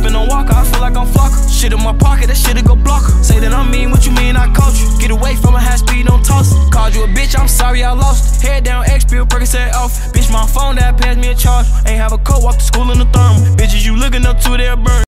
Sippin' on Walker, I feel like I'm Flocker. Shit in my pocket, that shit'll go block her. Say that I'm mean, what you mean I coach you? Get away from a high speed, don't toss it. Called you a bitch, I'm sorry I lost it. Head down, X pill, Percocet off. Bitch, my phone that passed me a charge. Ain't have a coat, walk to school in the thermal. Bitches you looking up to, they'll burn.